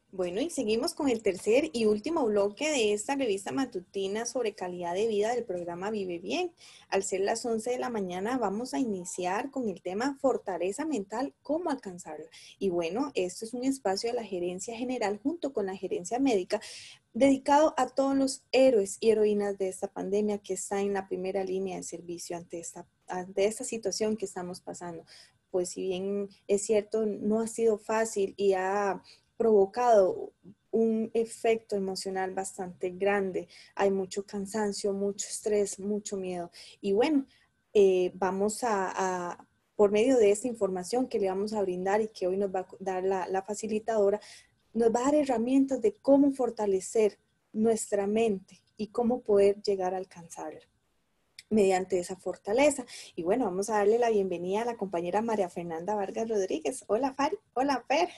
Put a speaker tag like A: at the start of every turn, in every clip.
A: Bueno, y seguimos con el tercer y último bloque de esta revista matutina sobre calidad de vida del programa Vive Bien. Al ser las 11 de la mañana, vamos a iniciar con el tema fortaleza mental, cómo alcanzarla. Y bueno, esto es un espacio de la Gerencia General junto con la Gerencia Médica dedicado a todos los héroes y heroínas de esta pandemia que está en la primera línea de servicio ante esta situación que estamos pasando. Pues si bien es cierto, no ha sido fácil y ha provocado un efecto emocional bastante grande. Hay mucho cansancio, mucho estrés, mucho miedo. Y bueno, vamos por medio de esta información que le vamos a brindar y que hoy nos va a dar la facilitadora, nos va a dar herramientas de cómo fortalecer nuestra mente y cómo poder llegar a alcanzarla mediante esa fortaleza. Y bueno, vamos a darle la bienvenida a la compañera María Fernanda Vargas Rodríguez. Hola, Fari. Hola, Fer.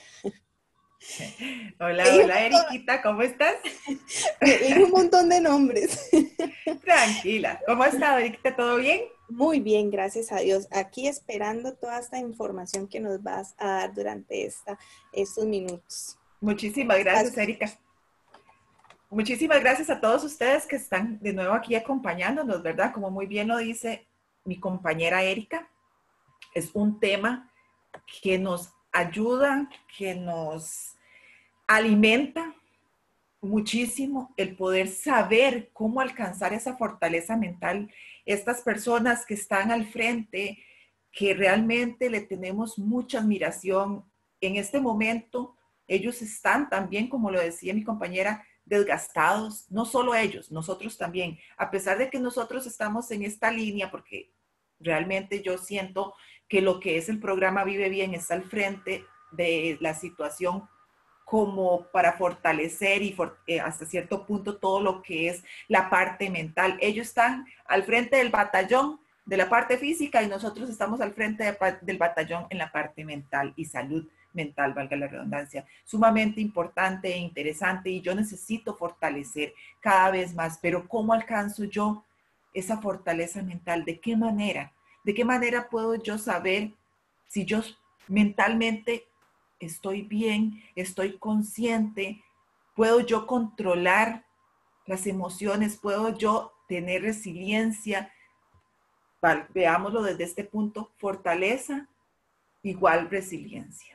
B: Hola,
A: Leí un
B: hola Eriquita, ¿cómo estás?
A: leí un montón de nombres.
B: Tranquila, ¿cómo has estado, Eriquita? ¿Todo bien?
A: Muy bien, gracias a Dios. Aquí esperando toda esta información que nos vas a dar durante estos minutos.
B: Muchísimas gracias,
A: Espacio.
B: Erika. Muchísimas gracias a todos ustedes que están de nuevo aquí acompañándonos, ¿verdad? Como muy bien lo dice mi compañera Erika, es un tema que nos ayuda, que nos alimenta muchísimo el poder saber cómo alcanzar esa fortaleza mental. Estas personas que están al frente, que realmente le tenemos mucha admiración en este momento, ellos están también, como lo decía mi compañera, desgastados, no solo ellos, nosotros también, a pesar de que nosotros estamos en esta línea, porque realmente yo siento que lo que es el programa Vive Bien está al frente de la situación como para fortalecer y hasta cierto punto todo lo que es la parte mental. Ellos están al frente del batallón de la parte física y nosotros estamos al frente del batallón en la parte mental y salud mental, valga la redundancia, sumamente importante e interesante y yo necesito fortalecer cada vez más, pero ¿cómo alcanzo yo esa fortaleza mental? ¿De qué manera? ¿De qué manera puedo yo saber si yo mentalmente estoy bien, estoy consciente, puedo yo controlar las emociones, puedo yo tener resiliencia? Vale, veámoslo desde este punto, fortaleza igual resiliencia.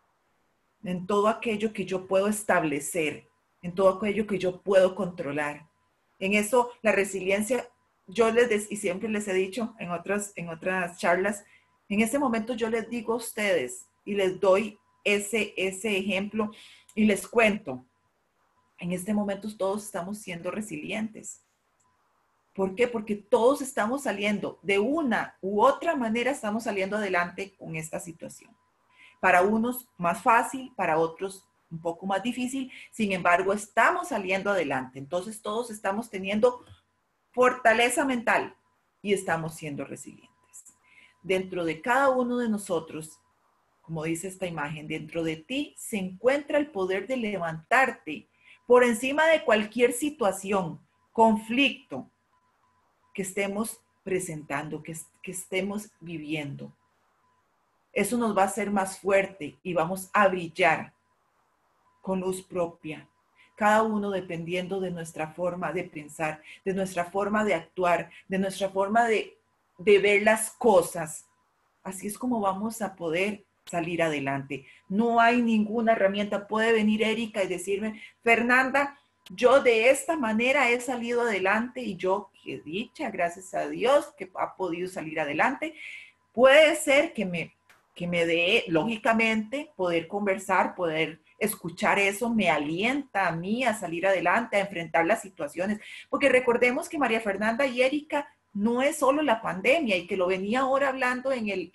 B: En todo aquello que yo puedo establecer, en todo aquello que yo puedo controlar. En eso, la resiliencia, y siempre les he dicho en otras charlas, en ese momento yo les digo a ustedes y les doy ese ejemplo y les cuento, en este momento todos estamos siendo resilientes. ¿Por qué? Porque todos estamos saliendo, de una u otra manera estamos saliendo adelante con esta situación. Para unos más fácil, para otros un poco más difícil, sin embargo estamos saliendo adelante. Entonces todos estamos teniendo fortaleza mental y estamos siendo resilientes. Dentro de cada uno de nosotros, como dice esta imagen, dentro de ti se encuentra el poder de levantarte por encima de cualquier situación, conflicto que estemos presentando, que estemos viviendo. Eso nos va a hacer más fuerte y vamos a brillar con luz propia. Cada uno dependiendo de nuestra forma de pensar, de nuestra forma de actuar, de nuestra forma de ver las cosas. Así es como vamos a poder salir adelante. No hay ninguna herramienta. Puede venir Erika y decirme, Fernanda, yo de esta manera he salido adelante y yo, qué dicha, gracias a Dios, que ha podido salir adelante. Puede ser que me dé, lógicamente, poder conversar, poder escuchar eso, me alienta a mí a salir adelante, a enfrentar las situaciones. Porque recordemos que María Fernanda y Erika no es solo la pandemia y que lo venía ahora hablando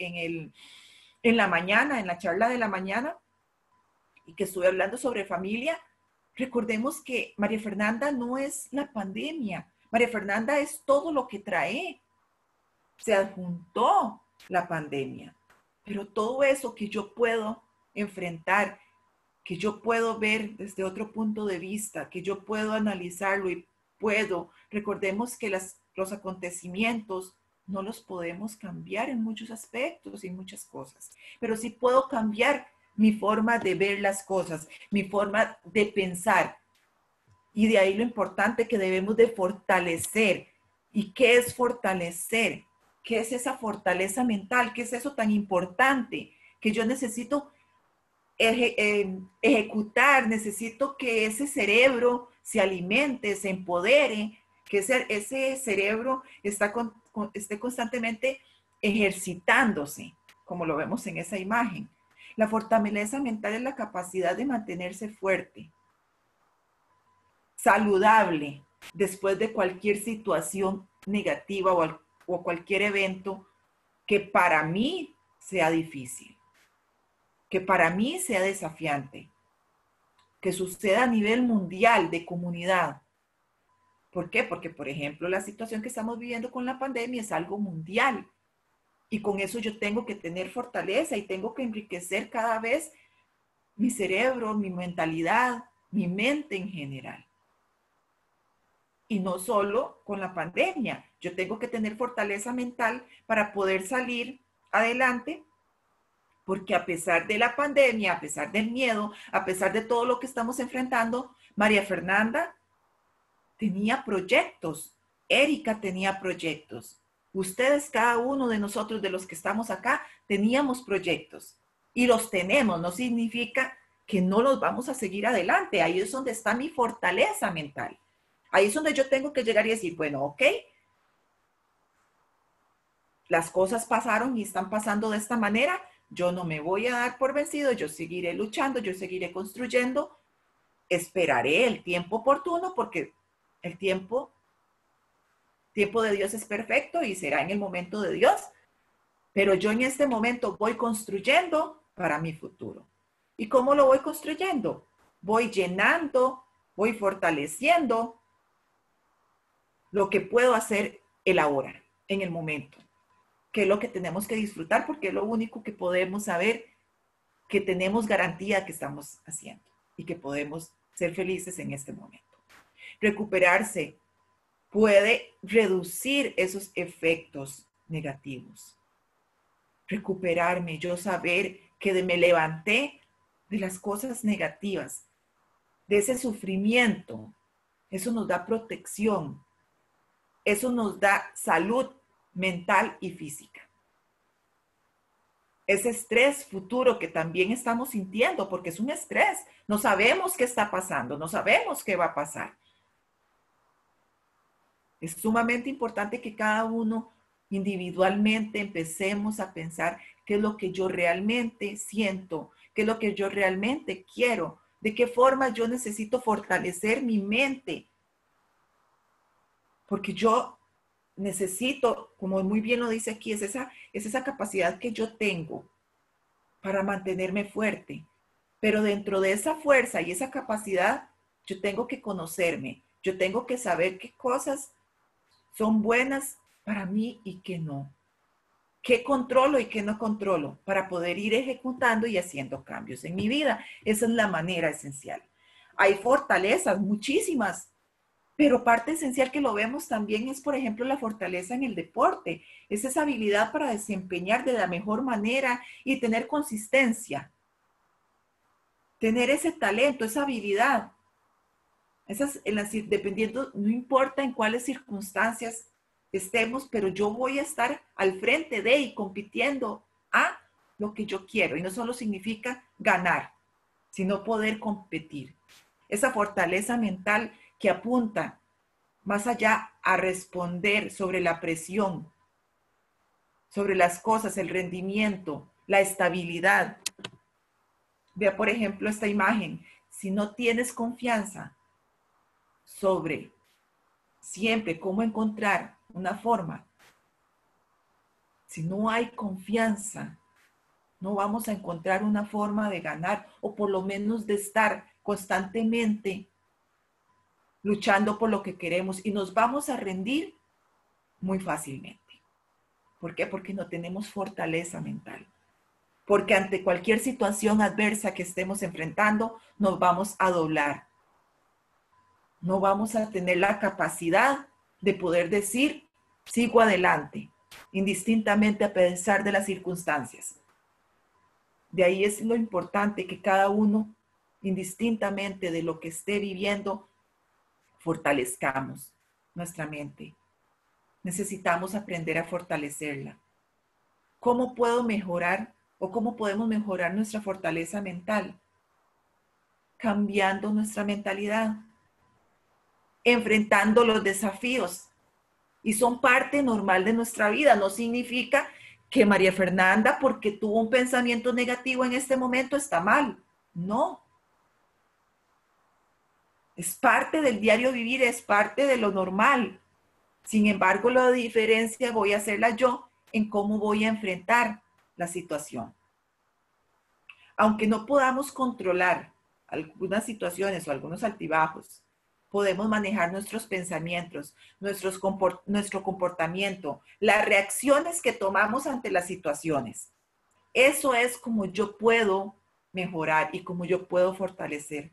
B: en la mañana, en la charla de la mañana, y que estuve hablando sobre familia. Recordemos que María Fernanda no es la pandemia. María Fernanda es todo lo que trae. Se adjuntó la pandemia. Pero todo eso que yo puedo enfrentar, que yo puedo ver desde otro punto de vista, que yo puedo analizarlo y recordemos que los acontecimientos no los podemos cambiar en muchos aspectos y muchas cosas, pero sí puedo cambiar mi forma de ver las cosas, mi forma de pensar. Y de ahí lo importante que debemos de fortalecer. ¿Y qué es fortalecer? ¿Qué es esa fortaleza mental? ¿Qué es eso tan importante que yo necesito ejecutar? Necesito que ese cerebro se alimente, se empodere, que ese cerebro esté constantemente ejercitándose, como lo vemos en esa imagen. La fortaleza mental es la capacidad de mantenerse fuerte, saludable, después de cualquier situación negativa o cualquier evento que para mí sea difícil, que para mí sea desafiante, que suceda a nivel mundial de comunidad. ¿Por qué? Porque, por ejemplo, la situación que estamos viviendo con la pandemia es algo mundial. Y con eso yo tengo que tener fortaleza y tengo que enriquecer cada vez mi cerebro, mi mentalidad, mi mente en general. Y no solo con la pandemia. Yo tengo que tener fortaleza mental para poder salir adelante, porque a pesar de la pandemia, a pesar del miedo, a pesar de todo lo que estamos enfrentando, María Fernanda tenía proyectos, Erika tenía proyectos. Ustedes, cada uno de nosotros, de los que estamos acá, teníamos proyectos. Y los tenemos, no significa que no los vamos a seguir adelante. Ahí es donde está mi fortaleza mental. Ahí es donde yo tengo que llegar y decir, bueno, ok, las cosas pasaron y están pasando de esta manera, yo no me voy a dar por vencido, yo seguiré luchando, yo seguiré construyendo, esperaré el tiempo oportuno porque el tiempo de Dios es perfecto y será en el momento de Dios, pero yo en este momento voy construyendo para mi futuro. ¿Y cómo lo voy construyendo? Voy llenando, voy fortaleciendo lo que puedo hacer el ahora, en el momento, que es lo que tenemos que disfrutar porque es lo único que podemos saber que tenemos garantía que estamos haciendo y que podemos ser felices en este momento. Recuperarse puede reducir esos efectos negativos. Recuperarme, yo saber que me levanté de las cosas negativas, de ese sufrimiento, eso nos da protección, eso nos da salud mental y física. Ese estrés futuro que también estamos sintiendo, porque es un estrés, no sabemos qué está pasando, no sabemos qué va a pasar. Es sumamente importante que cada uno individualmente empecemos a pensar qué es lo que yo realmente siento, qué es lo que yo realmente quiero, de qué forma yo necesito fortalecer mi mente. Porque yo necesito, como muy bien lo dice aquí, es esa capacidad que yo tengo para mantenerme fuerte. Pero dentro de esa fuerza y esa capacidad, yo tengo que conocerme, yo tengo que saber qué cosas son buenas para mí y qué no. ¿Qué controlo y qué no controlo? Para poder ir ejecutando y haciendo cambios en mi vida. Esa es la manera esencial. Hay fortalezas, muchísimas, pero parte esencial que lo vemos también es, por ejemplo, la fortaleza en el deporte. Es esa habilidad para desempeñar de la mejor manera y tener consistencia. Tener ese talento, esa habilidad. Dependiendo, no importa en cuáles circunstancias estemos, pero yo voy a estar al frente de y compitiendo a lo que yo quiero. Y no solo significa ganar, sino poder competir. Esa fortaleza mental que apunta más allá a responder sobre la presión, sobre las cosas, el rendimiento, la estabilidad. Vea, por ejemplo, esta imagen. Si no tienes confianza sobre siempre cómo encontrar una forma, si no hay confianza, no vamos a encontrar una forma de ganar o por lo menos de estar constantemente luchando por lo que queremos y nos vamos a rendir muy fácilmente. ¿Por qué? Porque no tenemos fortaleza mental. Porque ante cualquier situación adversa que estemos enfrentando, nos vamos a doblar. No vamos a tener la capacidad de poder decir, sigo adelante, indistintamente a pesar de las circunstancias. De ahí es lo importante que cada uno, indistintamente de lo que esté viviendo, fortalezcamos nuestra mente. Necesitamos aprender a fortalecerla. ¿Cómo puedo mejorar o cómo podemos mejorar nuestra fortaleza mental? Cambiando nuestra mentalidad, enfrentando los desafíos. Y son parte normal de nuestra vida. No significa que María Fernanda, porque tuvo un pensamiento negativo en este momento, está mal. No. Es parte del diario vivir, es parte de lo normal. Sin embargo, la diferencia voy a hacerla yo en cómo voy a enfrentar la situación. Aunque no podamos controlar algunas situaciones o algunos altibajos, podemos manejar nuestros pensamientos, nuestro comportamiento, las reacciones que tomamos ante las situaciones. Eso es como yo puedo mejorar y como yo puedo fortalecer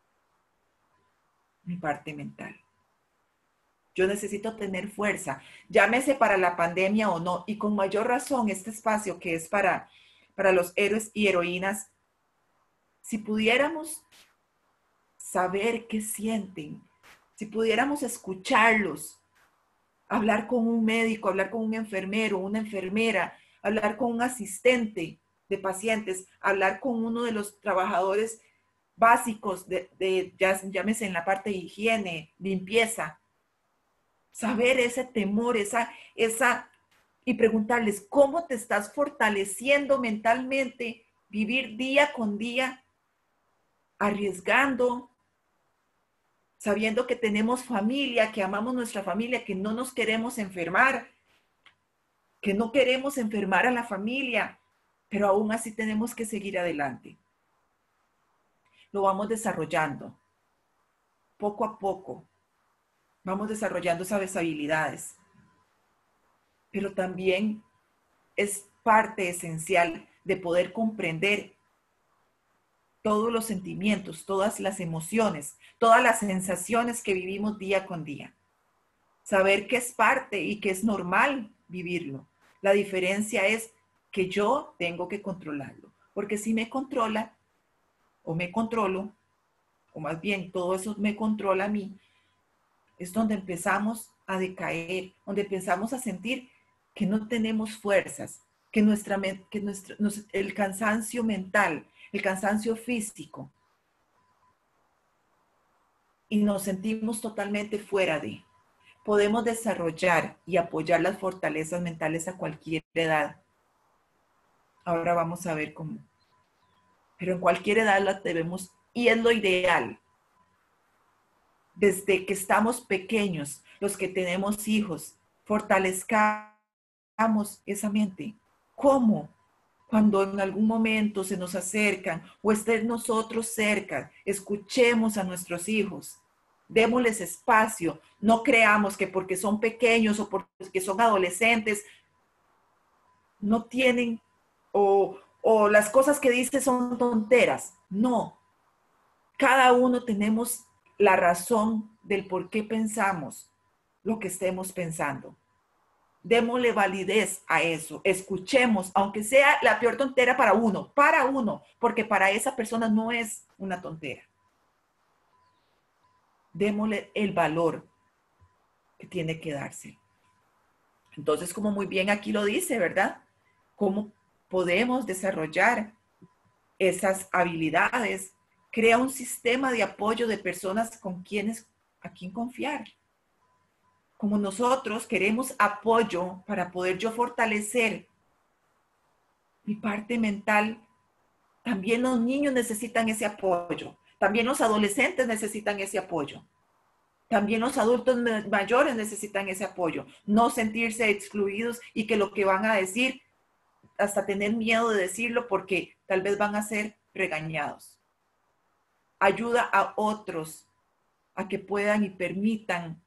B: mi parte mental. Yo necesito tener fuerza, llámese para la pandemia o no, y con mayor razón este espacio que es para los héroes y heroínas, si pudiéramos saber qué sienten, si pudiéramos escucharlos, hablar con un médico, hablar con un enfermero, una enfermera, hablar con un asistente de pacientes, hablar con uno de los trabajadores básicos llámese en la parte de higiene, limpieza, saber ese temor, y preguntarles cómo te estás fortaleciendo mentalmente, vivir día con día, arriesgando, sabiendo que tenemos familia, que amamos nuestra familia, que no nos queremos enfermar, que no queremos enfermar a la familia, pero aún así tenemos que seguir adelante. Lo vamos desarrollando, poco a poco, vamos desarrollando esas habilidades, pero también es parte esencial de poder comprender todos los sentimientos, todas las emociones, todas las sensaciones que vivimos día con día. Saber que es parte y que es normal vivirlo. La diferencia es que yo tengo que controlarlo, porque si me controla o me controlo, o más bien todo eso me controla a mí, es donde empezamos a decaer, donde empezamos a sentir que no tenemos fuerzas, que el cansancio mental, el cansancio físico, y nos sentimos totalmente fuera de. Podemos desarrollar y apoyar las fortalezas mentales a cualquier edad. Ahora vamos a ver cómo. Pero en cualquier edad las debemos, y es lo ideal. Desde que estamos pequeños, los que tenemos hijos, fortalezcamos esa mente. ¿Cómo? Cuando en algún momento se nos acercan o estén nosotros cerca, escuchemos a nuestros hijos, démosles espacio, no creamos que porque son pequeños o porque son adolescentes, no tienen o las cosas que dicen son tonteras. No, cada uno tenemos la razón del por qué pensamos lo que estemos pensando. Démosle validez a eso, escuchemos, aunque sea la peor tontera para uno, porque para esa persona no es una tontera. Démosle el valor que tiene que darse. Entonces, como muy bien aquí lo dice, ¿verdad? ¿Cómo podemos desarrollar esas habilidades? Crea un sistema de apoyo de personas a quien confiar. Como nosotros queremos apoyo para poder yo fortalecer mi parte mental, también los niños necesitan ese apoyo. También los adolescentes necesitan ese apoyo. También los adultos mayores necesitan ese apoyo. No sentirse excluidos y que lo que van a decir, hasta tener miedo de decirlo porque tal vez van a ser regañados. Ayuda a otros a que puedan y permitan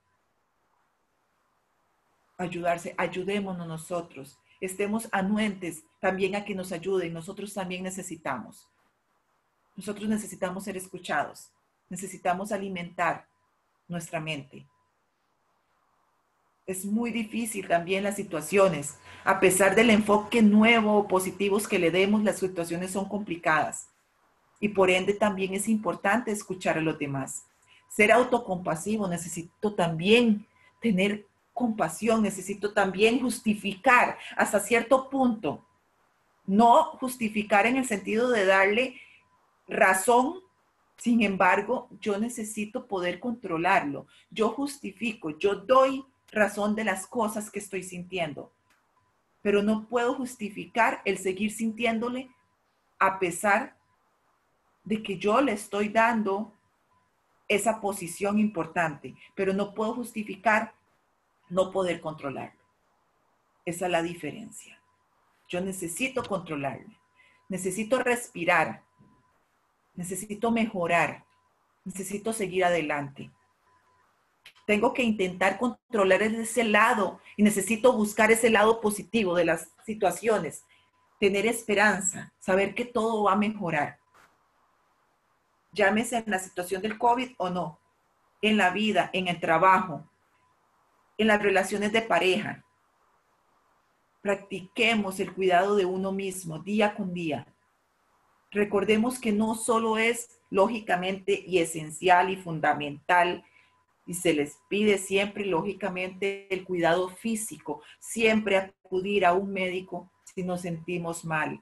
B: ayudarse. Ayudémonos nosotros. Estemos anuentes también a que nos ayuden. Nosotros también necesitamos. Nosotros necesitamos ser escuchados. Necesitamos alimentar nuestra mente. Es muy difícil también las situaciones. A pesar del enfoque nuevo o positivos que le demos, las situaciones son complicadas. Y por ende también es importante escuchar a los demás. Ser autocompasivo, necesito también tener compasión, necesito también justificar hasta cierto punto. No justificar en el sentido de darle razón, sin embargo, yo necesito poder controlarlo. Yo justifico, yo doy razón de las cosas que estoy sintiendo, pero no puedo justificar el seguir sintiéndole a pesar de que yo le estoy dando esa posición importante, pero no puedo justificar no poder controlarlo. Esa es la diferencia. Yo necesito controlarlo, necesito respirar, necesito mejorar, necesito seguir adelante. Tengo que intentar controlar ese lado y necesito buscar ese lado positivo de las situaciones, tener esperanza, saber que todo va a mejorar. Llámese en la situación del COVID o no, en la vida, en el trabajo, en las relaciones de pareja. Practiquemos el cuidado de uno mismo día con día. Recordemos que no solo es lógicamente y esencial y fundamental, y se les pide siempre, lógicamente, el cuidado físico, siempre acudir a un médico si nos sentimos mal.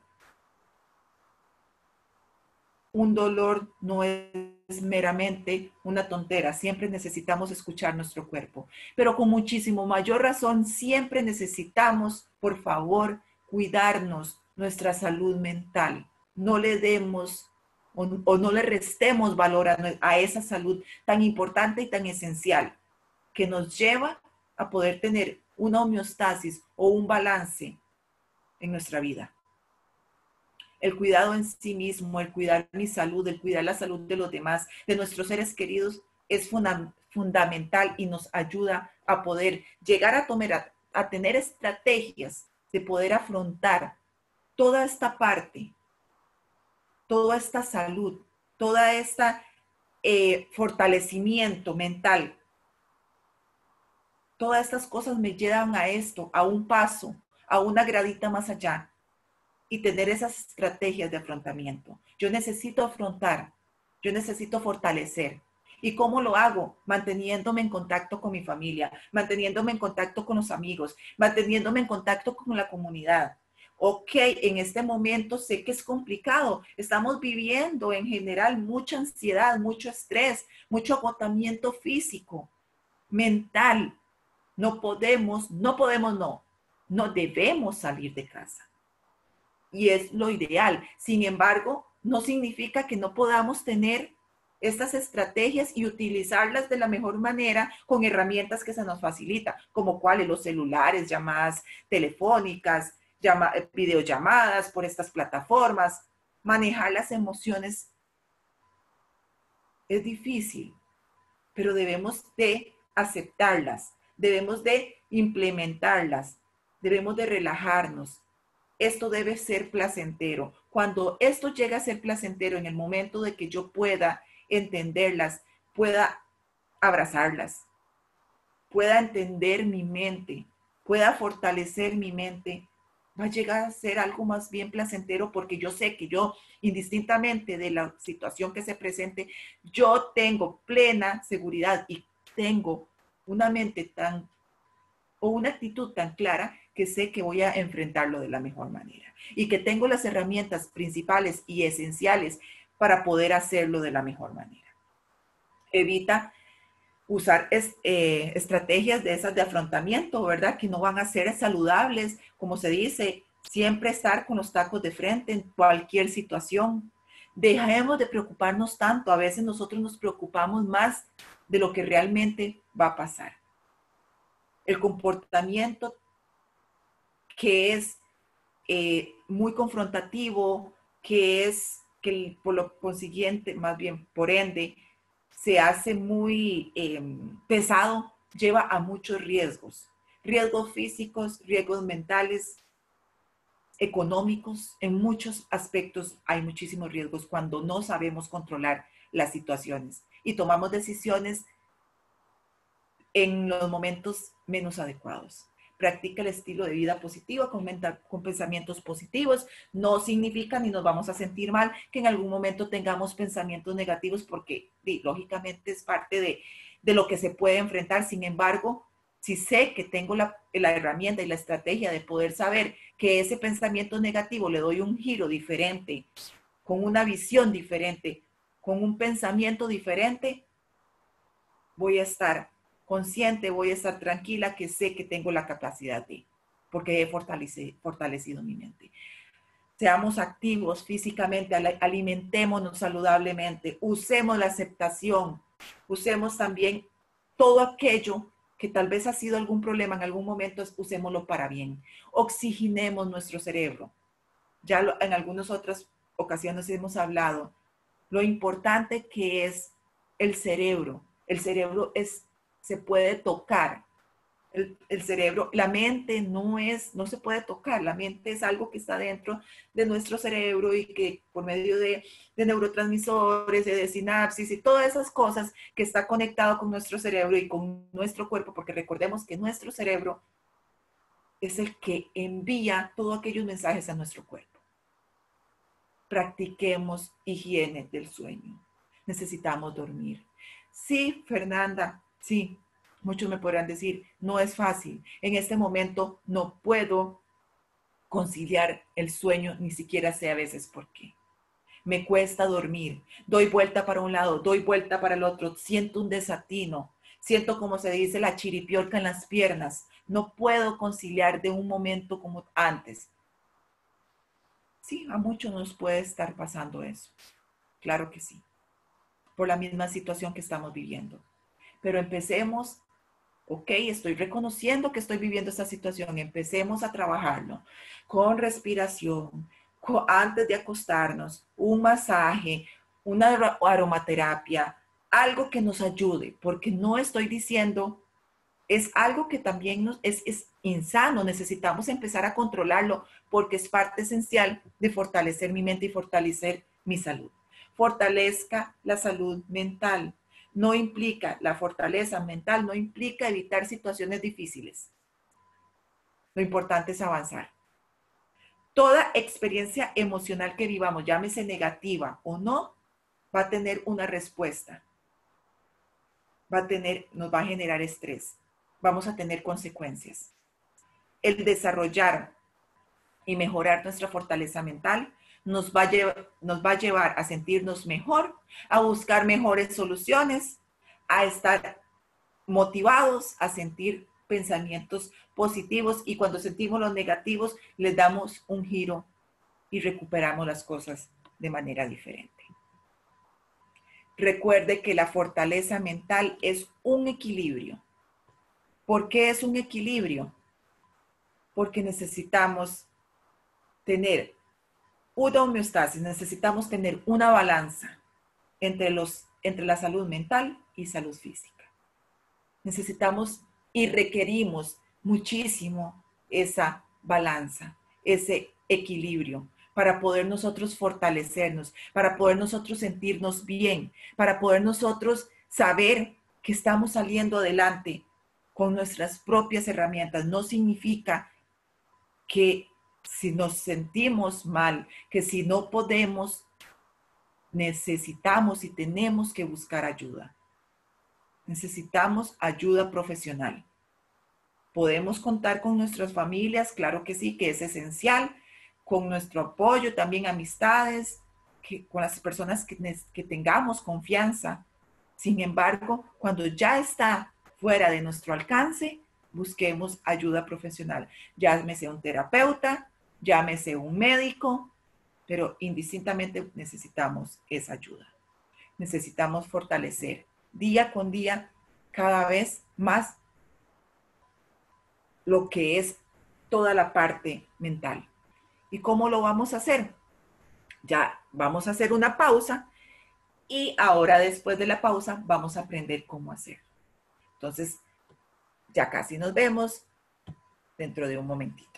B: Un dolor no es meramente una tontera, siempre necesitamos escuchar nuestro cuerpo, pero con muchísimo mayor razón siempre necesitamos, por favor, cuidarnos nuestra salud mental. No le demos o no le restemos valor a esa salud tan importante y tan esencial que nos lleva a poder tener una homeostasis o un balance en nuestra vida. El cuidado en sí mismo, el cuidar mi salud, el cuidar la salud de los demás, de nuestros seres queridos, es fundamental y nos ayuda a poder llegar a tener estrategias de poder afrontar toda esta parte, toda esta salud, toda esta fortalecimiento mental. Todas estas cosas me llevan a esto, a un paso, a una gradita más allá. Y tener esas estrategias de afrontamiento. Yo necesito afrontar, yo necesito fortalecer. ¿Y cómo lo hago? Manteniéndome en contacto con mi familia, manteniéndome en contacto con los amigos, manteniéndome en contacto con la comunidad. Ok, en este momento sé que es complicado. Estamos viviendo en general mucha ansiedad, mucho estrés, mucho agotamiento físico, mental. No debemos salir de casa. Y es lo ideal. Sin embargo, no significa que no podamos tener estas estrategias y utilizarlas de la mejor manera con herramientas que se nos facilita, como cuáles, los celulares, llamadas telefónicas, videollamadas por estas plataformas. Manejar las emociones es difícil, pero debemos de aceptarlas, debemos de implementarlas, debemos de relajarnos. Esto debe ser placentero. Cuando esto llega a ser placentero, en el momento de que yo pueda entenderlas, pueda abrazarlas, pueda entender mi mente, pueda fortalecer mi mente, va a llegar a ser algo más bien placentero porque yo sé que yo, indistintamente de la situación que se presente, yo tengo plena seguridad y tengo una mente o una actitud tan clara que sé que voy a enfrentarlo de la mejor manera y que tengo las herramientas principales y esenciales para poder hacerlo de la mejor manera. Evita usar estrategias de esas de afrontamiento, ¿verdad? Que no van a ser saludables, como se dice, siempre estar con los tacos de frente en cualquier situación. Dejemos de preocuparnos tanto, a veces nosotros nos preocupamos más de lo que realmente va a pasar. El comportamiento que es muy confrontativo, que por lo consiguiente, más bien por ende, se hace muy pesado, lleva a muchos riesgos. Riesgos físicos, riesgos mentales, económicos. En muchos aspectos hay muchísimos riesgos cuando no sabemos controlar las situaciones y tomamos decisiones en los momentos menos adecuados. Practica el estilo de vida positivo con pensamientos positivos. No significa ni nos vamos a sentir mal que en algún momento tengamos pensamientos negativos porque lógicamente es parte de lo que se puede enfrentar. Sin embargo, si sé que tengo la herramienta y la estrategia de poder saber que ese pensamiento negativo le doy un giro diferente, con una visión diferente, con un pensamiento diferente, voy a estar consciente, voy a estar tranquila, que sé que tengo la capacidad de, porque he fortalecido mi mente. Seamos activos físicamente, alimentémonos saludablemente, usemos la aceptación, usemos también todo aquello que tal vez ha sido algún problema en algún momento, usémoslo para bien. Oxigenemos nuestro cerebro. Ya en algunas otras ocasiones hemos hablado lo importante que es el cerebro. El cerebro se puede tocar. El cerebro, la mente no se puede tocar. La mente es algo que está dentro de nuestro cerebro y que por medio de neurotransmisores, de sinapsis y todas esas cosas que está conectado con nuestro cerebro y con nuestro cuerpo, porque recordemos que nuestro cerebro es el que envía todos aquellos mensajes a nuestro cuerpo. Practiquemos higiene del sueño. Necesitamos dormir. Sí, Fernanda, sí, muchos me podrán decir, no es fácil. En este momento no puedo conciliar el sueño, ni siquiera sé a veces por qué. Me cuesta dormir, doy vuelta para un lado, doy vuelta para el otro, siento un desatino, siento como se dice la chiripiorca en las piernas, no puedo conciliar de un momento como antes. Sí, a muchos nos puede estar pasando eso, claro que sí, por la misma situación que estamos viviendo. Pero empecemos, ok, estoy reconociendo que estoy viviendo esta situación, empecemos a trabajarlo con respiración, antes de acostarnos, un masaje, una aromaterapia, algo que nos ayude, porque no estoy diciendo, es algo que también es insano, necesitamos empezar a controlarlo porque es parte esencial de fortalecer mi mente y fortalecer mi salud. Fortalezca la salud mental. No implica, la fortaleza mental no implica evitar situaciones difíciles. Lo importante es avanzar. Toda experiencia emocional que vivamos, llámese negativa o no, va a tener una respuesta. Nos va a generar estrés. Vamos a tener consecuencias. El desarrollar y mejorar nuestra fortaleza mental nos va a llevar a sentirnos mejor, a buscar mejores soluciones, a estar motivados, a sentir pensamientos positivos, y cuando sentimos los negativos les damos un giro y recuperamos las cosas de manera diferente. Recuerde que la fortaleza mental es un equilibrio. ¿Por qué es un equilibrio? Porque necesitamos tener una homeostasis, necesitamos tener una balanza entre la salud mental y salud física. Necesitamos y requerimos muchísimo esa balanza, ese equilibrio, para poder nosotros fortalecernos, para poder nosotros sentirnos bien, para poder nosotros saber que estamos saliendo adelante con nuestras propias herramientas. No significa que si nos sentimos mal, que si no podemos, necesitamos y tenemos que buscar ayuda. Necesitamos ayuda profesional. Podemos contar con nuestras familias, claro que sí, que es esencial, con nuestro apoyo, también amistades, con las personas que tengamos confianza. Sin embargo, cuando ya está fuera de nuestro alcance, busquemos ayuda profesional. Llámese un terapeuta, llámese un médico, pero indistintamente necesitamos esa ayuda. Necesitamos fortalecer día con día cada vez más lo que es toda la parte mental. ¿Y cómo lo vamos a hacer? Ya vamos a hacer una pausa y ahora después de la pausa vamos a aprender cómo hacer. Entonces, ya casi nos vemos dentro de un momentito.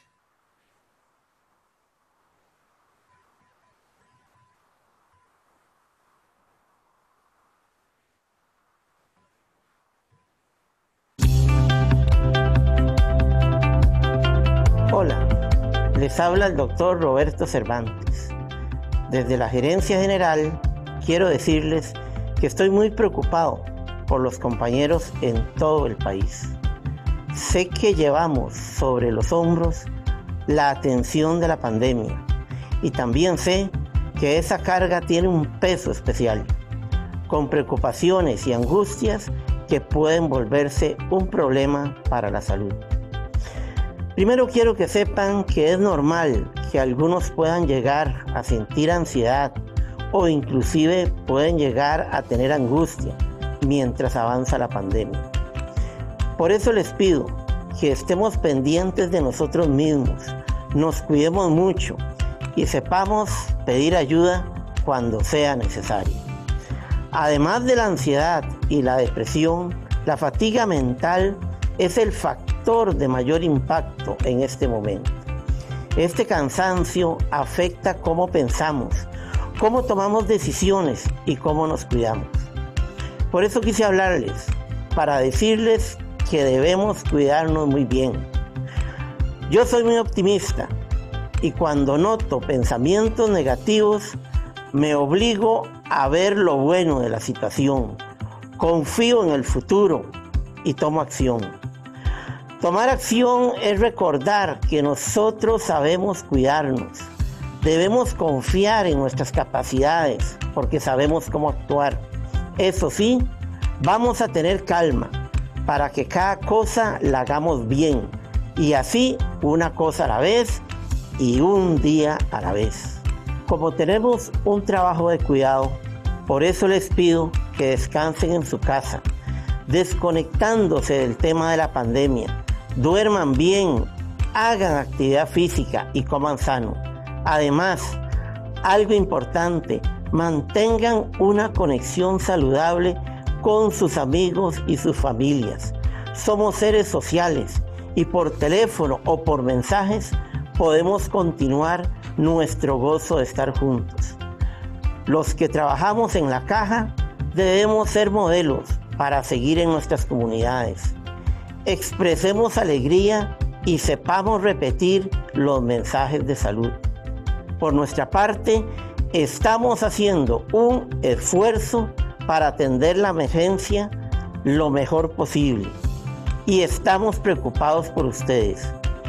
C: Les habla el doctor Roberto Cervantes. Desde la Gerencia General quiero decirles que estoy muy preocupado por los compañeros en todo el país. Sé que llevamos sobre los hombros la atención de la pandemia y también sé que esa carga tiene un peso especial, con preocupaciones y angustias que pueden volverse un problema para la salud. Primero quiero que sepan que es normal que algunos puedan llegar a sentir ansiedad o inclusive pueden llegar a tener angustia mientras avanza la pandemia. Por eso les pido que estemos pendientes de nosotros mismos, nos cuidemos mucho y sepamos pedir ayuda cuando sea necesario. Además de la ansiedad y la depresión, la fatiga mental es el factor de mayor impacto en este momento. Este cansancio afecta cómo pensamos, cómo tomamos decisiones y cómo nos cuidamos. Por eso quise hablarles, para decirles que debemos cuidarnos muy bien. Yo soy muy optimista y cuando noto pensamientos negativos, me obligo a ver lo bueno de la situación. Confío en el futuro y tomo acción. Tomar acción es recordar que nosotros sabemos cuidarnos. Debemos confiar en nuestras capacidades porque sabemos cómo actuar. Eso sí, vamos a tener calma para que cada cosa la hagamos bien y así una cosa a la vez y un día a la vez. Como tenemos un trabajo de cuidado, por eso les pido que descansen en su casa, desconectándose del tema de la pandemia. Duerman bien, hagan actividad física y coman sano. Además, algo importante, mantengan una conexión saludable con sus amigos y sus familias. Somos seres sociales y por teléfono o por mensajes podemos continuar nuestro gozo de estar juntos. Los que trabajamos en la caja debemos ser modelos para seguir en nuestras comunidades. Expresemos alegría y sepamos repetir los mensajes de salud. Por nuestra parte, estamos haciendo un esfuerzo para atender la emergencia lo mejor posible y estamos preocupados por ustedes.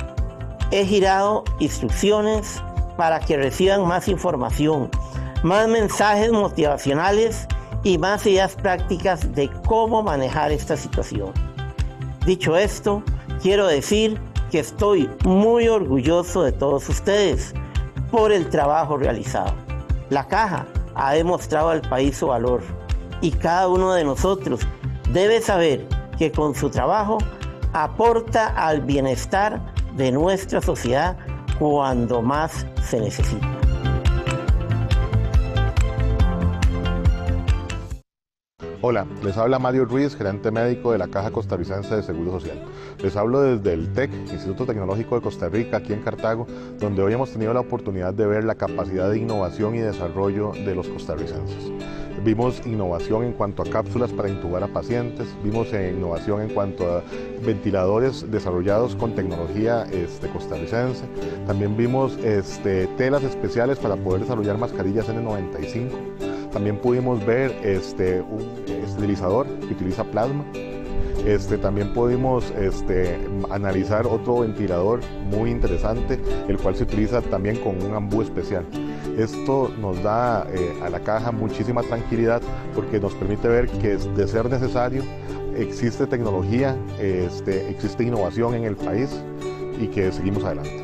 C: He girado instrucciones para que reciban más información, más mensajes motivacionales y más ideas prácticas de cómo manejar esta situación. Dicho esto, quiero decir que estoy muy orgulloso de todos ustedes por el trabajo realizado. La Caja ha demostrado al país su valor y cada uno de nosotros debe saber que con su trabajo aporta al bienestar de nuestra sociedad cuando más se necesita.
D: Hola, les habla Mario Ruiz, gerente médico de la Caja Costarricense de Seguro Social. Les hablo desde el TEC, Instituto Tecnológico de Costa Rica, aquí en Cartago, donde hoy hemos tenido la oportunidad de ver la capacidad de innovación y desarrollo de los costarricenses. Vimos innovación en cuanto a cápsulas para intubar a pacientes, vimos innovación en cuanto a ventiladores desarrollados con tecnología costarricense, también vimos telas especiales para poder desarrollar mascarillas N95. También pudimos ver un esterilizador que utiliza plasma. También pudimos analizar otro ventilador muy interesante, el cual se utiliza también con un ambú especial. Esto nos da a la caja muchísima tranquilidad porque nos permite ver que de ser necesario existe tecnología, existe innovación en el país y que seguimos adelante.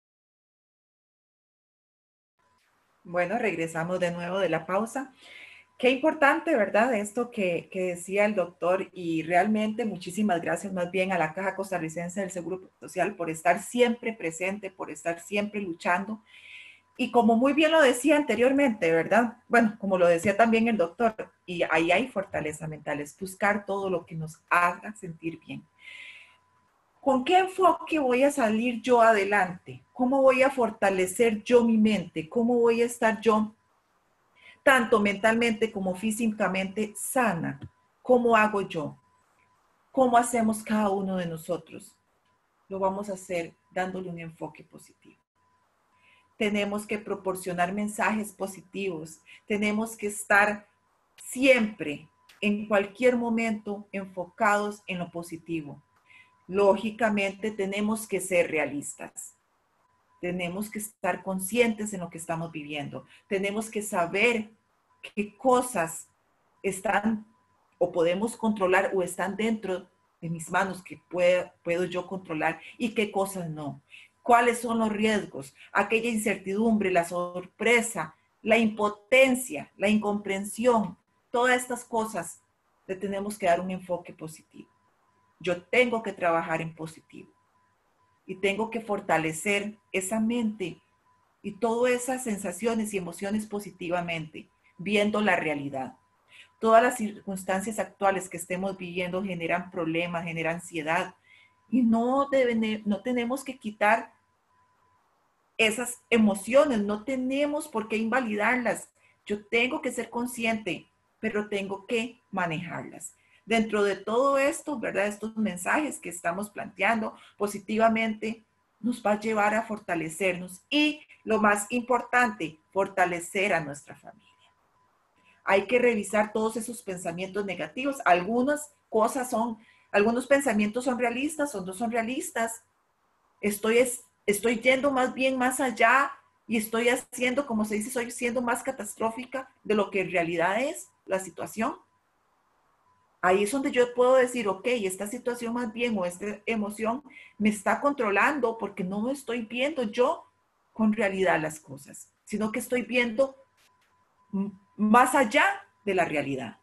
B: Bueno, regresamos de nuevo de la pausa. Qué importante, ¿verdad? Esto que decía el doctor, y realmente muchísimas gracias más bien a la Caja Costarricense del Seguro Social por estar siempre presente, por estar siempre luchando. Y como muy bien lo decía anteriormente, ¿verdad? Bueno, como lo decía también el doctor, y ahí hay fortaleza mental, es buscar todo lo que nos haga sentir bien. ¿Con qué enfoque voy a salir yo adelante? ¿Cómo voy a fortalecer yo mi mente? ¿Cómo voy a estar yo tanto mentalmente como físicamente sana? ¿Cómo hago yo? ¿Cómo hacemos cada uno de nosotros? Lo vamos a hacer dándole un enfoque positivo. Tenemos que proporcionar mensajes positivos. Tenemos que estar siempre, en cualquier momento, enfocados en lo positivo. Lógicamente, tenemos que ser realistas. Tenemos que estar conscientes en lo que estamos viviendo. Tenemos que saber qué cosas están o podemos controlar o están dentro de mis manos que puedo yo controlar y qué cosas no. ¿Cuáles son los riesgos? Aquella incertidumbre, la sorpresa, la impotencia, la incomprensión, todas estas cosas le tenemos que dar un enfoque positivo. Yo tengo que trabajar en positivo y tengo que fortalecer esa mente y todas esas sensaciones y emociones positivamente, viendo la realidad. Todas las circunstancias actuales que estemos viviendo generan problemas, generan ansiedad y no tenemos que quitar esas emociones, no tenemos por qué invalidarlas. Yo tengo que ser consciente, pero tengo que manejarlas. Dentro de todo esto, ¿verdad? Estos mensajes que estamos planteando positivamente nos va a llevar a fortalecernos y, lo más importante, fortalecer a nuestra familia. Hay que revisar todos esos pensamientos negativos. Algunos pensamientos son realistas, otros son realistas. Estoy yendo más bien más allá y estoy haciendo, como se dice, estoy siendo más catastrófica de lo que en realidad es la situación. Ahí es donde yo puedo decir, ok, esta situación más bien o esta emoción me está controlando porque no estoy viendo yo con realidad las cosas, sino que estoy viendo más allá de la realidad.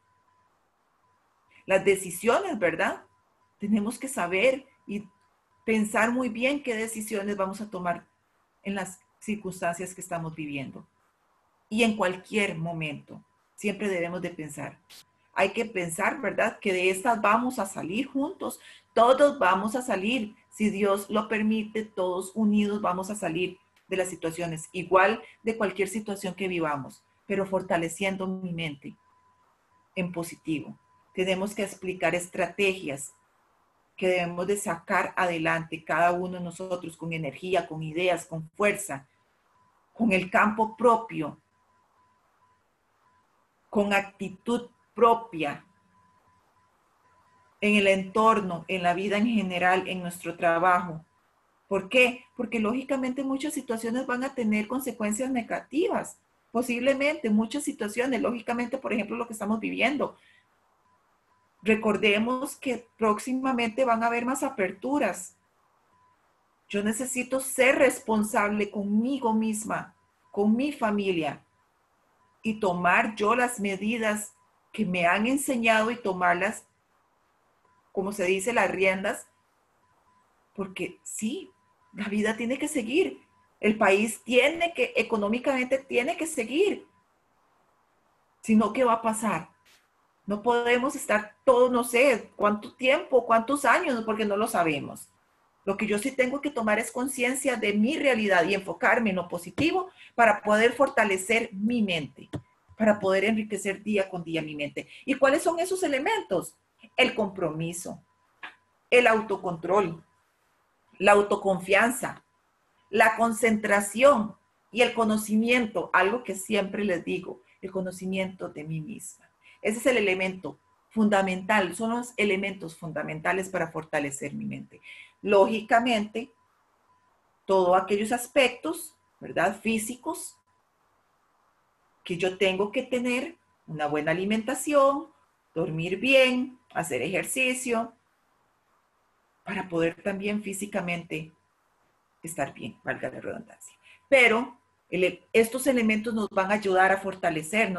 B: Las decisiones, ¿verdad? Tenemos que saber y pensar muy bien qué decisiones vamos a tomar en las circunstancias que estamos viviendo. Y en cualquier momento, siempre debemos de pensar. Hay que pensar, ¿verdad? Que de estas vamos a salir juntos. Todos vamos a salir. Si Dios lo permite, todos unidos vamos a salir de las situaciones. Igual de cualquier situación que vivamos, pero fortaleciendo mi mente en positivo. Tenemos que explicar estrategias que debemos de sacar adelante cada uno de nosotros con energía, con ideas, con fuerza, con el campo propio, con actitud propia, en el entorno, en la vida en general, en nuestro trabajo. ¿Por qué? Porque lógicamente muchas situaciones van a tener consecuencias negativas. Posiblemente muchas situaciones, lógicamente, por ejemplo, lo que estamos viviendo. Recordemos que próximamente van a haber más aperturas. Yo necesito ser responsable conmigo misma, con mi familia, y tomar yo las medidas que me han enseñado y tomarlas, como se dice, las riendas, porque sí, la vida tiene que seguir. El país económicamente tiene que seguir. Si no, ¿qué va a pasar? No podemos estar todos, no sé, cuánto tiempo, cuántos años, porque no lo sabemos. Lo que yo sí tengo que tomar es conciencia de mi realidad y enfocarme en lo positivo para poder fortalecer mi mente, para poder enriquecer día con día mi mente. ¿Y cuáles son esos elementos? El compromiso, el autocontrol, la autoconfianza, la concentración y el conocimiento, algo que siempre les digo, el conocimiento de mí misma. Ese es el elemento fundamental, son los elementos fundamentales para fortalecer mi mente. Lógicamente, todos aquellos aspectos, ¿verdad? Físicos, que yo tengo que tener, una buena alimentación, dormir bien, hacer ejercicio, para poder también físicamente estar bien, valga la redundancia. Pero estos elementos nos van a ayudar a fortalecernos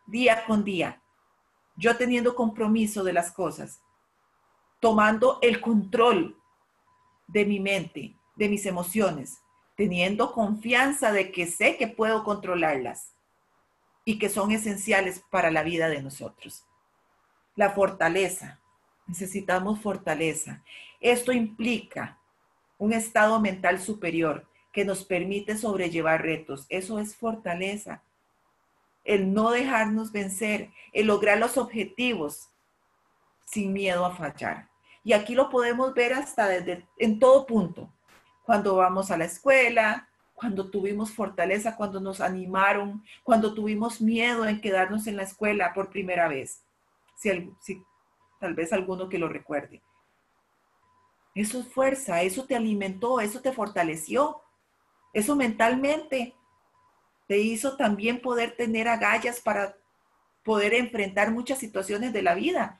B: día con día, yo teniendo compromiso de las cosas, tomando el control de mi mente, de mis emociones, teniendo confianza de que sé que puedo controlarlas y que son esenciales para la vida de nosotros. La fortaleza. Necesitamos fortaleza. Esto implica un estado mental superior que nos permite sobrellevar retos. Eso es fortaleza. El no dejarnos vencer, el lograr los objetivos sin miedo a fallar. Y aquí lo podemos ver hasta en todo punto. Cuando vamos a la escuela, cuando tuvimos fortaleza, cuando nos animaron, cuando tuvimos miedo en quedarnos en la escuela por primera vez. Si tal vez alguno que lo recuerde. Eso es fuerza, eso te alimentó, eso te fortaleció. Eso mentalmente te hizo también poder tener agallas para poder enfrentar muchas situaciones de la vida.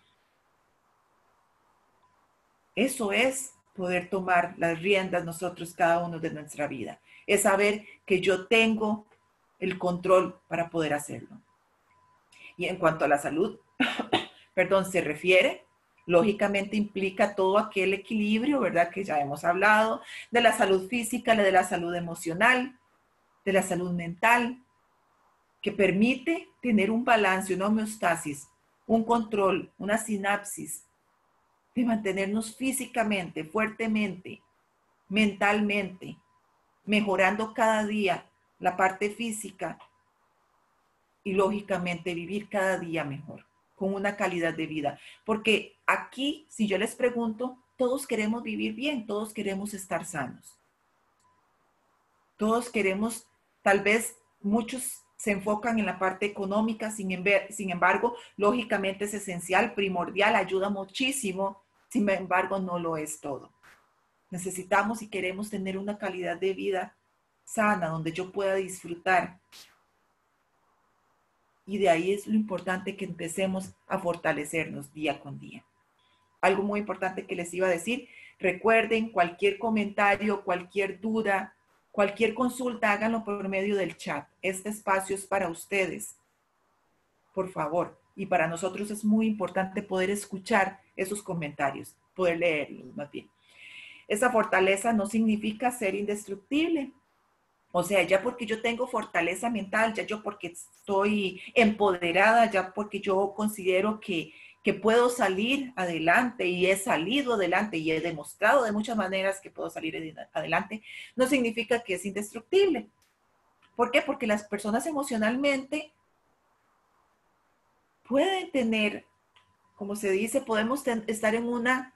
B: Eso es poder tomar las riendas nosotros, cada uno de nuestra vida. Es saber que yo tengo el control para poder hacerlo. Y en cuanto a la salud, se refiere, lógicamente implica todo aquel equilibrio, ¿verdad? Que ya hemos hablado, de la salud física, de la salud emocional, de la salud mental, que permite tener un balance, una homeostasis, un control, una sinapsis, de mantenernos físicamente, fuertemente, mentalmente, mejorando cada día la parte física y lógicamente vivir cada día mejor, con una calidad de vida. Porque aquí, si yo les pregunto, todos queremos vivir bien, todos queremos estar sanos. Todos queremos, tal vez muchos se enfocan en la parte económica, sin embargo, lógicamente es esencial, primordial, ayuda muchísimo. Sin embargo, no lo es todo. Necesitamos y queremos tener una calidad de vida sana, donde yo pueda disfrutar. Y de ahí es lo importante que empecemos a fortalecernos día con día. Algo muy importante que les iba a decir, recuerden, cualquier comentario, cualquier duda, cualquier consulta, háganlo por medio del chat. Este espacio es para ustedes, por favor. Y para nosotros es muy importante poder escuchar esos comentarios, poder leerlos más bien. Esa fortaleza no significa ser indestructible. O sea, ya porque yo tengo fortaleza mental, ya yo porque estoy empoderada, ya porque yo considero que puedo salir adelante y he salido adelante y he demostrado de muchas maneras que puedo salir adelante, no significa que es indestructible. ¿Por qué? Porque las personas emocionalmente pueden tener, como se dice, podemos estar en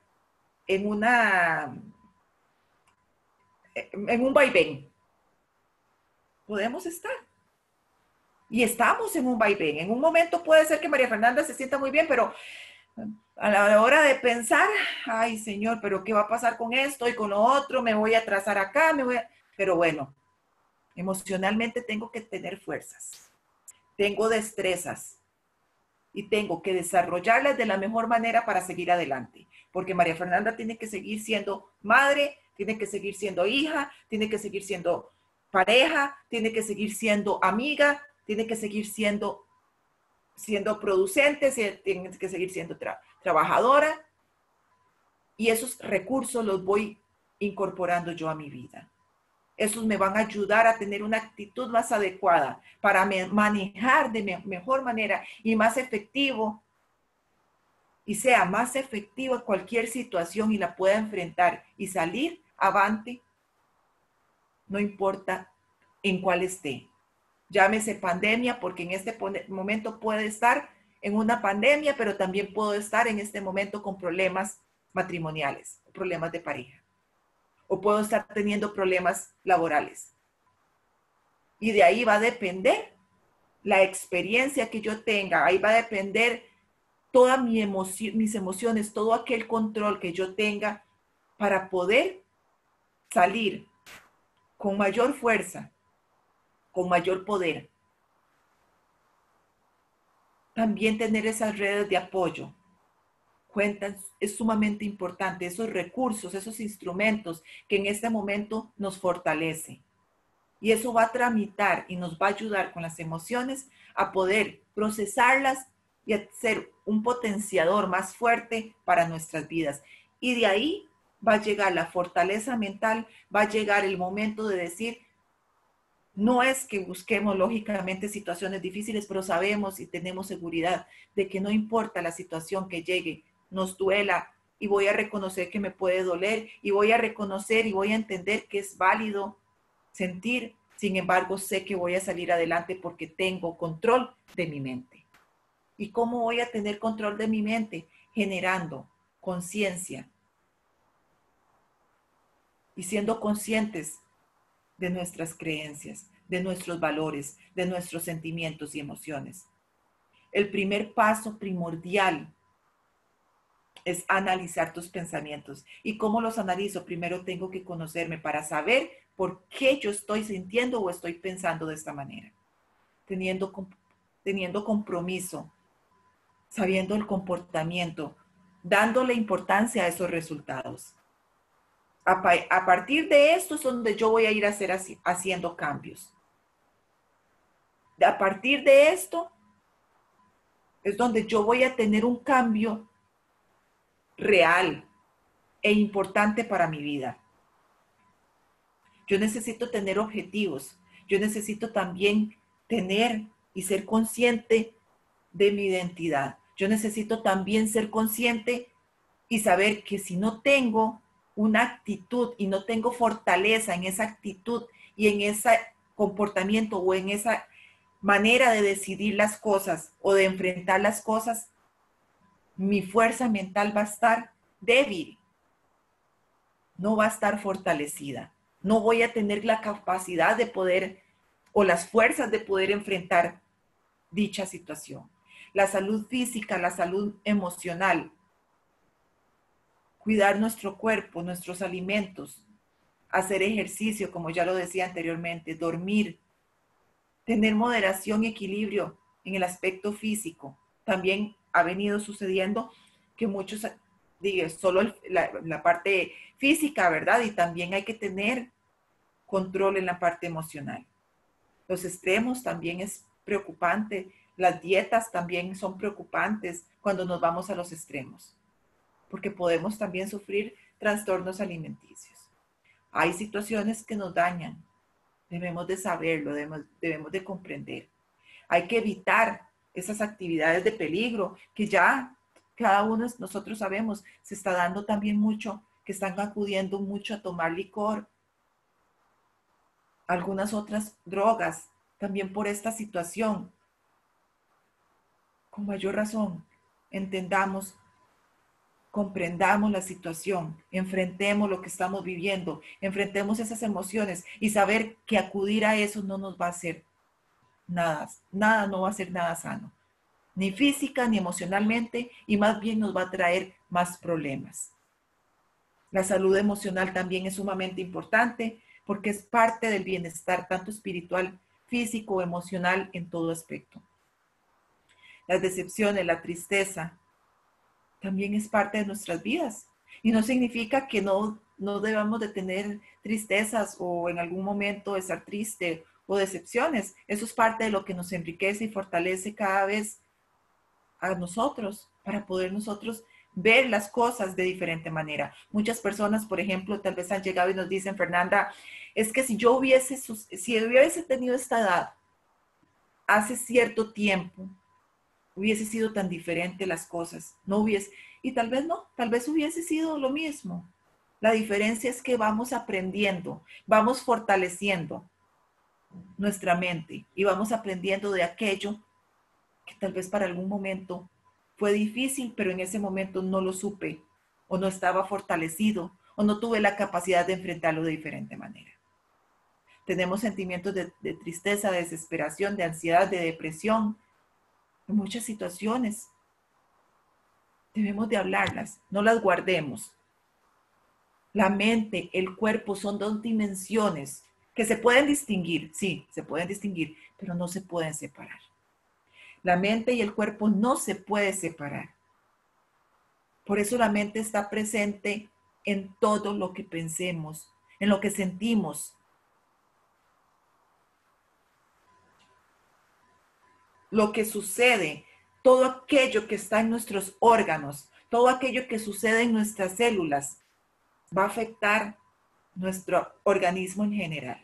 B: un vaivén. Podemos estar. Y estamos en un vaivén. En un momento puede ser que María Fernanda se sienta muy bien, pero a la hora de pensar, ay Señor, pero ¿qué va a pasar con esto y con lo otro? Me voy a atrasar acá, Pero bueno, emocionalmente tengo que tener fuerzas. Tengo destrezas. Y tengo que desarrollarlas de la mejor manera para seguir adelante. Porque María Fernanda tiene que seguir siendo madre, tiene que seguir siendo hija, tiene que seguir siendo pareja, tiene que seguir siendo amiga, tiene que seguir siendo producente, tiene que seguir siendo trabajadora. Y esos recursos los voy incorporando yo a mi vida. Esos me van a ayudar a tener una actitud más adecuada para manejar de mejor manera y más efectivo, y sea más efectiva cualquier situación y la pueda enfrentar y salir avante, no importa en cuál esté. Llámese pandemia, porque en este momento puede estar en una pandemia, pero también puedo estar en este momento con problemas matrimoniales, problemas de pareja. O puedo estar teniendo problemas laborales. Y de ahí va a depender la experiencia que yo tenga. Ahí va a depender todas mis emociones, todo aquel control que yo tenga para poder salir con mayor fuerza, con mayor poder. También tener esas redes de apoyo. Cuentan, es sumamente importante, esos recursos, esos instrumentos que en este momento nos fortalece. Y eso va a tramitar y nos va a ayudar con las emociones a poder procesarlas y ser un potenciador más fuerte para nuestras vidas. Y de ahí va a llegar la fortaleza mental, va a llegar el momento de decir, no es que busquemos lógicamente situaciones difíciles, pero sabemos y tenemos seguridad de que no importa la situación que llegue, nos duela, y voy a reconocer que me puede doler, y voy a reconocer y voy a entender que es válido sentir. Sin embargo, sé que voy a salir adelante porque tengo control de mi mente. ¿Y cómo voy a tener control de mi mente? Generando conciencia y siendo conscientes de nuestras creencias, de nuestros valores, de nuestros sentimientos y emociones. El primer paso primordial es analizar tus pensamientos. ¿Y cómo los analizo? Primero tengo que conocerme para saber por qué yo estoy sintiendo o estoy pensando de esta manera. Teniendo compromiso, sabiendo el comportamiento, dándole importancia a esos resultados. A partir de esto es donde yo voy a ir haciendo cambios. A partir de esto es donde yo voy a tener un cambio real e importante para mi vida. Yo necesito tener objetivos. Yo necesito también tener y ser consciente de mi identidad. Yo necesito también ser consciente y saber que si no tengo una actitud y no tengo fortaleza en esa actitud y en ese comportamiento o en esa manera de decidir las cosas o de enfrentar las cosas, mi fuerza mental va a estar débil, no va a estar fortalecida. No voy a tener la capacidad de poder o las fuerzas de poder enfrentar dicha situación. La salud física, la salud emocional, cuidar nuestro cuerpo, nuestros alimentos, hacer ejercicio, como ya lo decía anteriormente, dormir, tener moderación y equilibrio en el aspecto físico. También ha venido sucediendo que muchos digan solo la parte física, ¿verdad? Y también hay que tener control en la parte emocional. Los extremos también es preocupante. Las dietas también son preocupantes cuando nos vamos a los extremos, porque podemos también sufrir trastornos alimenticios. Hay situaciones que nos dañan. Debemos de saberlo, debemos de comprender. Hay que evitar esas actividades de peligro que ya cada uno de nosotros sabemos, se está dando también mucho, que están acudiendo mucho a tomar licor, algunas otras drogas, también por esta situación. Con mayor razón, entendamos, comprendamos la situación, enfrentemos lo que estamos viviendo, enfrentemos esas emociones y saber que acudir a eso no nos va a hacer nada, no va a ser nada sano, ni física ni emocionalmente, y más bien nos va a traer más problemas. La salud emocional también es sumamente importante porque es parte del bienestar tanto espiritual, físico, emocional en todo aspecto. Las decepciones, la tristeza, también es parte de nuestras vidas. Y no significa que no debamos de tener tristezas o en algún momento estar triste o decepciones. Eso es parte de lo que nos enriquece y fortalece cada vez a nosotros para poder nosotros ver las cosas de diferente manera. Muchas personas, por ejemplo, tal vez han llegado y nos dicen, Fernanda, es que si hubiese tenido esta edad hace cierto tiempo, hubiese sido tan diferente las cosas, y tal vez no, tal vez hubiese sido lo mismo. La diferencia es que vamos aprendiendo, vamos fortaleciendo nuestra mente y vamos aprendiendo de aquello que tal vez para algún momento fue difícil, pero en ese momento no lo supe, o no estaba fortalecido, o no tuve la capacidad de enfrentarlo de diferente manera. Tenemos sentimientos de tristeza, de desesperación, de ansiedad, de depresión, en muchas situaciones. Debemos de hablarlas, no las guardemos. La mente, el cuerpo son dos dimensiones que se pueden distinguir, sí, se pueden distinguir, pero no se pueden separar. La mente y el cuerpo no se pueden separar. Por eso la mente está presente en todo lo que pensemos, en lo que sentimos. lo que sucede, todo aquello que está en nuestros órganos, todo aquello que sucede en nuestras células, va a afectar nuestro organismo en general.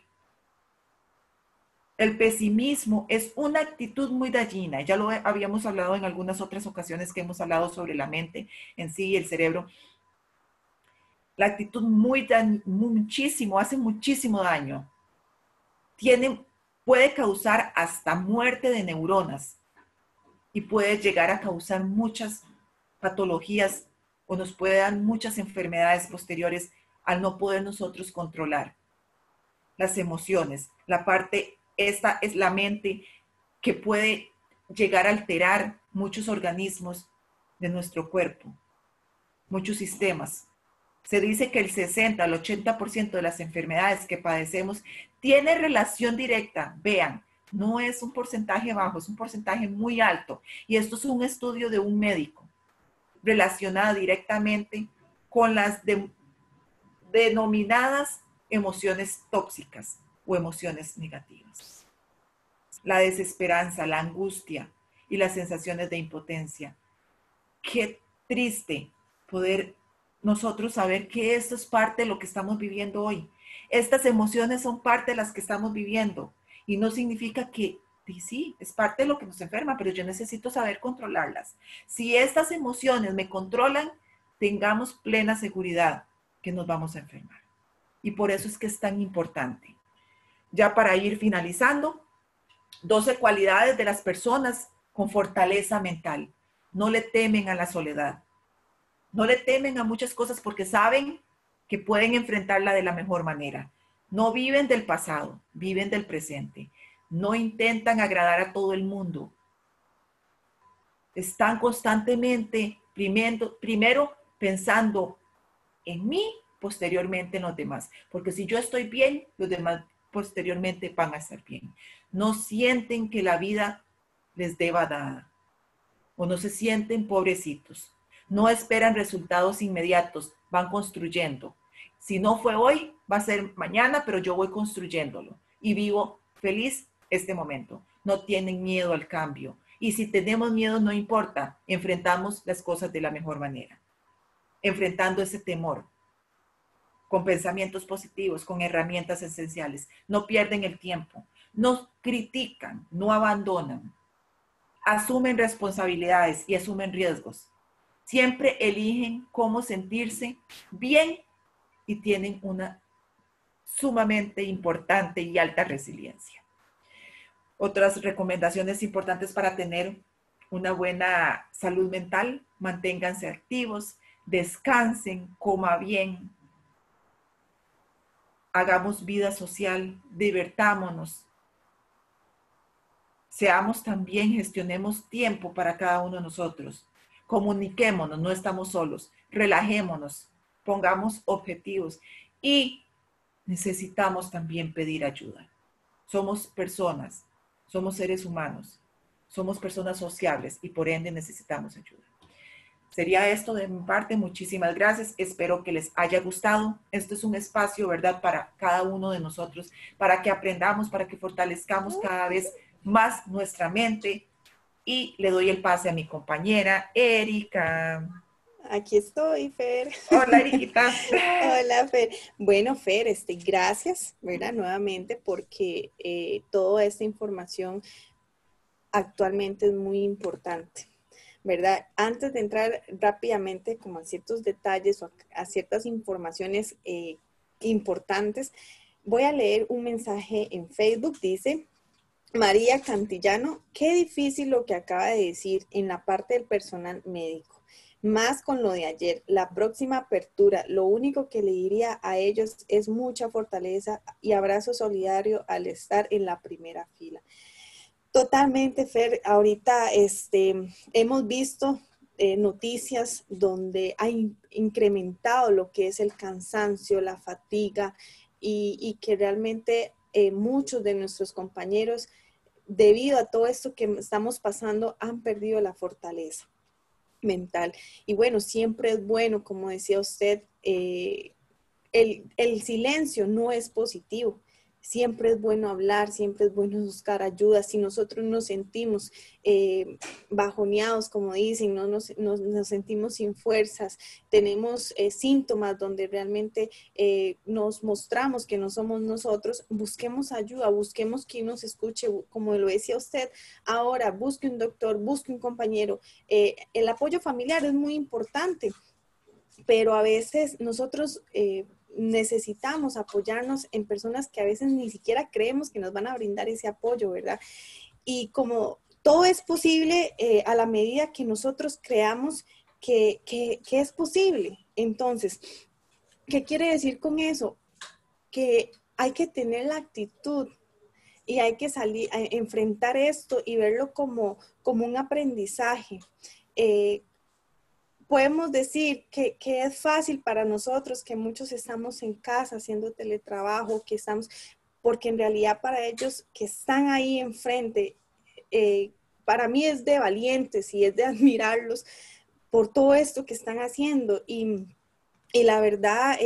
B: El pesimismo es una actitud muy dañina. Ya lo habíamos hablado en algunas otras ocasiones que hemos hablado sobre la mente en sí y el cerebro. La actitud hace muchísimo daño. Puede causar hasta muerte de neuronas y puede llegar a causar muchas patologías o nos puede dar muchas enfermedades posteriores al no poder nosotros controlar las emociones. Esta es la mente que puede llegar a alterar muchos organismos de nuestro cuerpo, muchos sistemas. Se dice que el 60 al 80% de las enfermedades que padecemos tiene relación directa. Vean, no es un porcentaje bajo, es un porcentaje muy alto. Y esto es un estudio de un médico relacionado directamente con las denominadas emociones tóxicas o emociones negativas. La desesperanza, la angustia y las sensaciones de impotencia. Qué triste poder nosotros saber que esto es parte de lo que estamos viviendo hoy. Estas emociones son parte de las que estamos viviendo y no significa que sí, es parte de lo que nos enferma, pero yo necesito saber controlarlas. Si estas emociones me controlan, tengamos plena seguridad que nos vamos a enfermar. Y por eso es que es tan importante. Ya para ir finalizando, 12 cualidades de las personas con fortaleza mental. No le temen a la soledad. No le temen a muchas cosas porque saben que pueden enfrentarla de la mejor manera. No viven del pasado, viven del presente. No intentan agradar a todo el mundo. Están constantemente, primero pensando en mí, posteriormente en los demás. Porque si yo estoy bien, los demás posteriormente van a estar bien. No sienten que la vida les deba nada. O no se sienten pobrecitos. No esperan resultados inmediatos, van construyendo. Si no fue hoy, va a ser mañana, pero yo voy construyéndolo. Y vivo feliz este momento. No tienen miedo al cambio. Y si tenemos miedo, no importa. Enfrentamos las cosas de la mejor manera. Enfrentando ese temor. Con pensamientos positivos, con herramientas esenciales. No pierden el tiempo. No critican, no abandonan. Asumen responsabilidades y asumen riesgos. Siempre eligen cómo sentirse bien y tienen una sumamente importante y alta resiliencia. Otras recomendaciones importantes para tener una buena salud mental: manténganse activos, descansen, coman bien, hagamos vida social, divertámonos. Seamos también, gestionemos tiempo para cada uno de nosotros. Comuniquémonos, no estamos solos. Relajémonos, pongamos objetivos y necesitamos también pedir ayuda. Somos personas, somos seres humanos, somos personas sociables y por ende necesitamos ayuda. Sería esto de mi parte. Muchísimas gracias. Espero que les haya gustado. Esto es un espacio, ¿verdad?, para cada uno de nosotros, para que aprendamos, para que fortalezcamos cada vez más nuestra mente. Y le doy el pase a mi compañera Erika.
A: Aquí estoy, Fer.
B: Hola, Eriquita.
A: Hola, Fer. Bueno, Fer, gracias, ¿verdad?, nuevamente, porque toda esta información actualmente es muy importante, ¿verdad? Antes de entrar rápidamente como a ciertos detalles o a ciertas informaciones importantes, voy a leer un mensaje en Facebook. Dice María Cantillano: qué difícil lo que acaba de decir en la parte del personal médico, más con lo de ayer. La próxima apertura, lo único que le diría a ellos es mucha fortaleza y abrazo solidario al estar en la primera fila. Totalmente, Fer. Ahorita hemos visto noticias donde ha incrementado lo que es el cansancio, la fatiga y que realmente muchos de nuestros compañeros, debido a todo esto que estamos pasando, han perdido la fortaleza mental. Y bueno, siempre es bueno, como decía usted, el silencio no es positivo. siempre es bueno hablar, siempre es bueno buscar ayuda. Si nosotros nos sentimos bajoneados, como dicen, no nos sentimos sin fuerzas, tenemos síntomas donde realmente nos mostramos que no somos nosotros, busquemos ayuda, busquemos quien nos escuche, como lo decía usted ahora, busque un doctor, busque un compañero. El apoyo familiar es muy importante, pero a veces nosotros necesitamos apoyarnos en personas que a veces ni siquiera creemos que nos van a brindar ese apoyo, ¿verdad? Y como todo es posible a la medida que nosotros creamos que es posible. Entonces, ¿qué quiere decir con eso? Que hay que tener la actitud y hay que salir a enfrentar esto y verlo como un aprendizaje. Podemos decir que es fácil para nosotros, que muchos estamos en casa haciendo teletrabajo, que estamos, porque en realidad para ellos que están ahí enfrente, para mí es de valientes y es de admirarlos por todo esto que están haciendo. Y la verdad,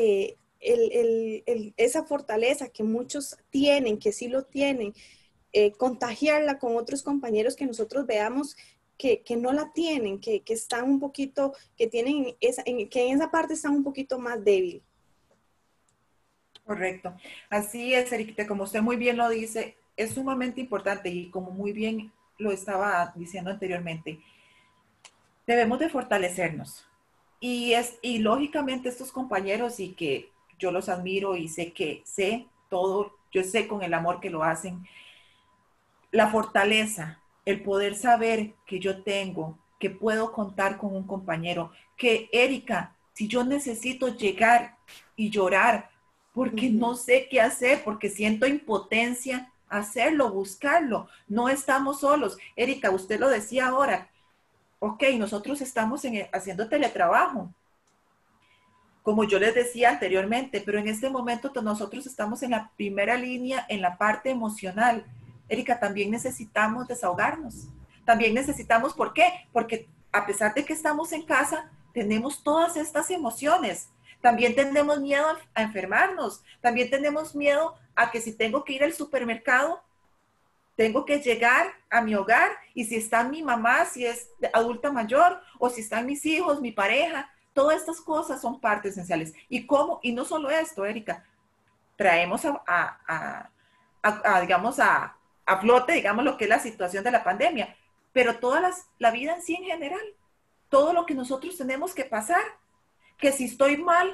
A: esa fortaleza que muchos tienen, que sí lo tienen, contagiarla con otros compañeros que nosotros veamos que no la tienen, que están un poquito, que tienen que en esa parte están un poquito más débil.
B: Correcto. Así es, Erika, como usted muy bien lo dice, es sumamente importante y como muy bien lo estaba diciendo anteriormente, debemos de fortalecernos. Y lógicamente estos compañeros y que yo los admiro y sé todo, yo sé con el amor que lo hacen, la fortaleza, el poder saber que yo tengo, que puedo contar con un compañero, que Erika, si yo necesito llegar y llorar porque no sé qué hacer, porque siento impotencia, hacerlo, buscarlo, no estamos solos. Erika, usted lo decía ahora, ok, nosotros estamos haciendo teletrabajo, como yo les decía anteriormente, pero en este momento nosotros estamos en la primera línea, en la parte emocional. Erika, también necesitamos desahogarnos. También necesitamos, ¿por qué? Porque a pesar de que estamos en casa, tenemos todas estas emociones. También tenemos miedo a enfermarnos. También tenemos miedo a que si tengo que ir al supermercado, tengo que llegar a mi hogar y si está mi mamá, si es adulta mayor, o si están mis hijos, mi pareja, todas estas cosas son partes esenciales. ¿Y cómo? Y no solo esto, Erika, traemos digamos, a flote, digamos, lo que es la situación de la pandemia, pero la vida en sí en general, todo lo que nosotros tenemos que pasar, que si estoy mal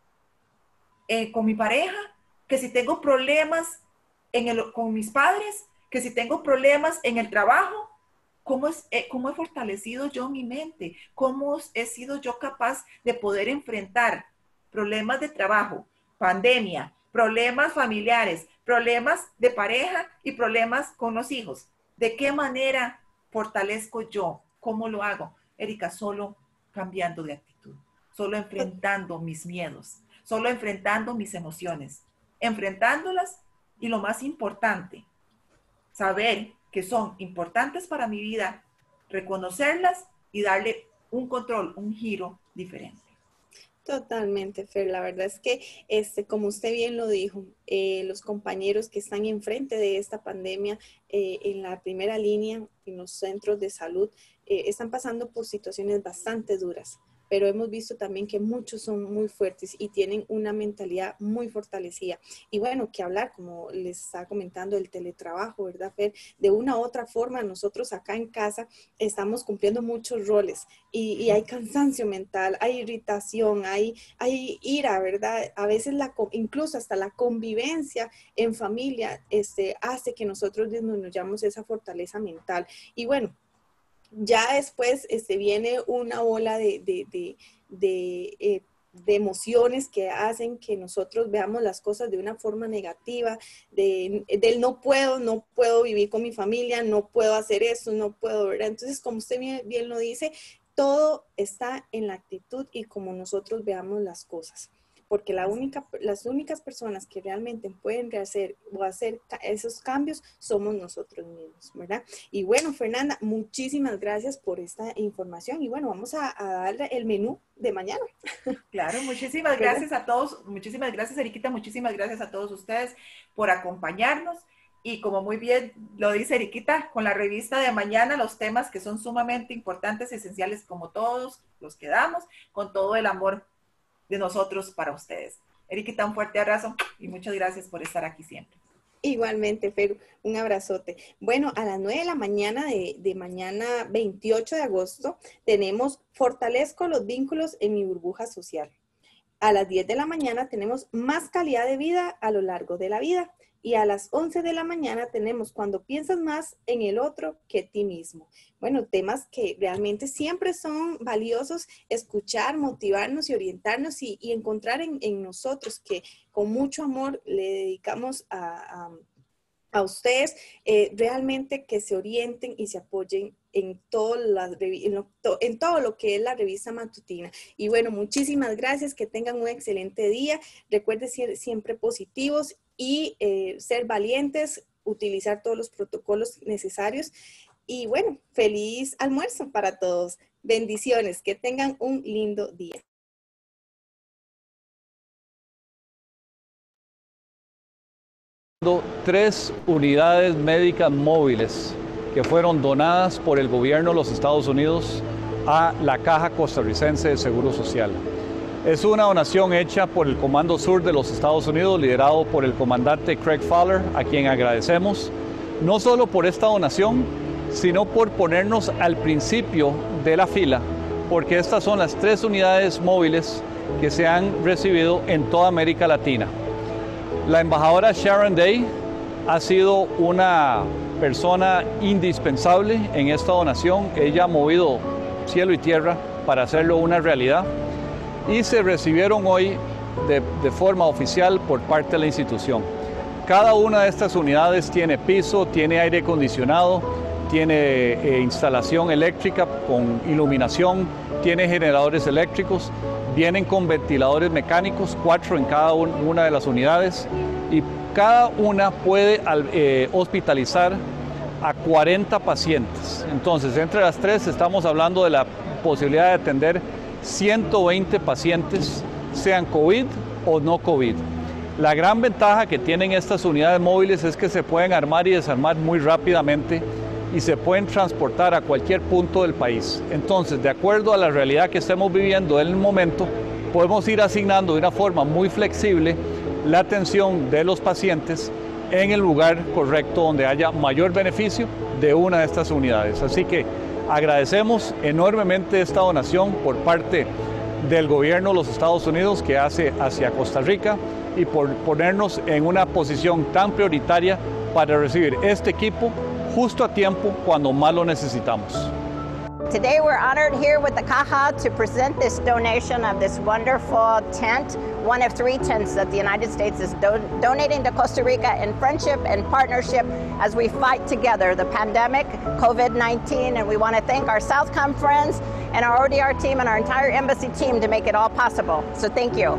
B: con mi pareja, que si tengo problemas con mis padres, que si tengo problemas en el trabajo, ¿cómo he fortalecido yo mi mente? ¿Cómo he sido yo capaz de poder enfrentar problemas de trabajo, pandemia, problemas familiares, problemas de pareja y problemas con los hijos? ¿De qué manera fortalezco yo? ¿Cómo lo hago? Erika, solo cambiando de actitud, solo enfrentando mis miedos, solo enfrentando mis emociones, enfrentándolas y lo más importante, saber que son importantes para mi vida, reconocerlas y darle un control, un giro diferente.
A: Totalmente, Fer. La verdad es que, como usted bien lo dijo, los compañeros que están enfrente de esta pandemia, en la primera línea, en los centros de salud, están pasando por situaciones bastante duras, pero hemos visto también que muchos son muy fuertes y tienen una mentalidad muy fortalecida. Y bueno, que hablar, como les estaba comentando, del teletrabajo, ¿verdad, Fer? De una u otra forma, nosotros acá en casa estamos cumpliendo muchos roles y hay cansancio mental, hay irritación, hay ira, ¿verdad? A veces incluso hasta la convivencia en familia hace que nosotros disminuyamos esa fortaleza mental. Y bueno, ya después viene una ola de emociones que hacen que nosotros veamos las cosas de una forma negativa, del no puedo vivir con mi familia, no puedo hacer eso, no puedo, ¿verdad? Entonces, como usted bien lo dice, todo está en la actitud y como nosotros veamos las cosas. porque las únicas personas que realmente pueden rehacer o hacer esos cambios somos nosotros mismos, ¿verdad? Y bueno, Fernanda, muchísimas gracias por esta información y bueno, vamos a darle el menú de mañana.
B: Claro, muchísimas gracias a todos, muchísimas gracias, Eriquita, muchísimas gracias a todos ustedes por acompañarnos. Y como muy bien lo dice Eriquita, con la revista de mañana, los temas que son sumamente importantes y esenciales como todos los que damos, con todo el amor de nosotros para ustedes. Eriquita, un fuerte abrazo y muchas gracias por estar aquí siempre.
A: Igualmente, Fer, un abrazote. Bueno, a las 9 de la mañana de mañana 28 de agosto tenemos Fortalezco los vínculos en mi burbuja social. A las 10 de la mañana tenemos más calidad de vida a lo largo de la vida. Y a las 11 de la mañana tenemos cuando piensas más en el otro que ti mismo. Bueno, temas que realmente siempre son valiosos escuchar, motivarnos y orientarnos y encontrar en nosotros que con mucho amor le dedicamos a ustedes, realmente que se orienten y se apoyen en todo lo que es la revista matutina. Y bueno, muchísimas gracias, que tengan un excelente día. Recuerden ser siempre positivos y ser valientes, utilizar todos los protocolos necesarios. Y bueno, feliz almuerzo para todos. Bendiciones, que tengan un lindo día.
E: Tres unidades médicas móviles que fueron donadas por el gobierno de los Estados Unidos a la Caja Costarricense de Seguro Social. Es una donación hecha por el Comando Sur de los Estados Unidos, liderado por el comandante Craig Fowler, a quien agradecemos, no solo por esta donación, sino por ponernos al principio de la fila, porque estas son las 3 unidades móviles que se han recibido en toda América Latina. La embajadora Sharon Day ha sido una persona indispensable en esta donación. Ella ha movido cielo y tierra para hacerlo una realidad y se recibieron hoy de forma oficial por parte de la institución. Cada una de estas unidades tiene piso, tiene aire acondicionado, tiene instalación eléctrica con iluminación, tiene generadores eléctricos, vienen con ventiladores mecánicos, 4 en cada una de las unidades, y cada una puede hospitalizar a 40 pacientes. Entonces, entre las 3 estamos hablando de la posibilidad de atender 120 pacientes, sean COVID o no COVID. La gran ventaja que tienen estas unidades móviles es que se pueden armar y desarmar muy rápidamente y se pueden transportar a cualquier punto del país. Entonces, de acuerdo a la realidad que estemos viviendo en el momento, podemos ir asignando de una forma muy flexible la atención de los pacientes en el lugar correcto donde haya mayor beneficio de una de estas unidades. Así que agradecemos enormemente esta donación por parte del gobierno de los Estados Unidos que hace hacia Costa Rica y por ponernos en una posición tan prioritaria para recibir este equipo justo a tiempo cuando más lo necesitamos.
F: Today we're honored here with the Caja to present this donation of this wonderful tent, one of 3 tents that the United States is donating to Costa Rica in friendship and partnership as we fight together the pandemic, COVID-19, and we want to thank our Southcom friends and our ODR team and our entire embassy team to make it all possible. So thank you.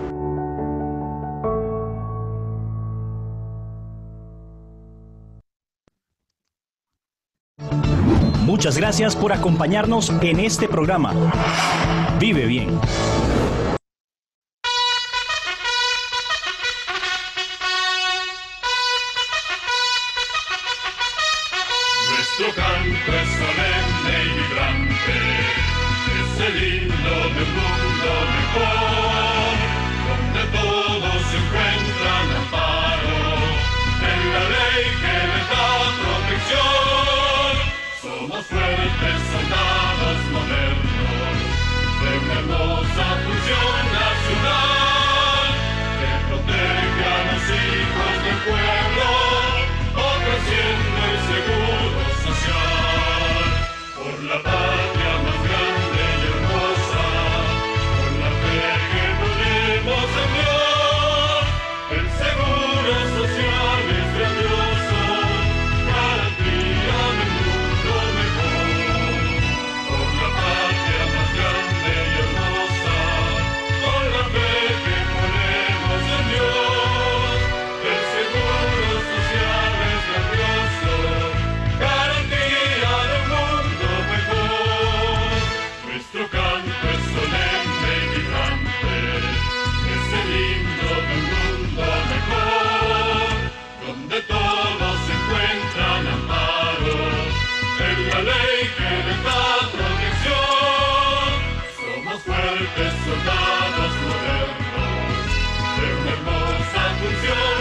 G: Muchas gracias por acompañarnos en este programa. Vive bien.
H: Nuestro canto es solemne y vibrante, es el himno de un mundo mejor, donde todos se encuentran amparo en la ley que les da protección. Somos fuertes soldados modernos de una hermosa función nacional que protege a los hijos del pueblo, ofreciendo el seguro social por la patria más grande y hermosa, por la fuertes soldados modernos de una hermosa función.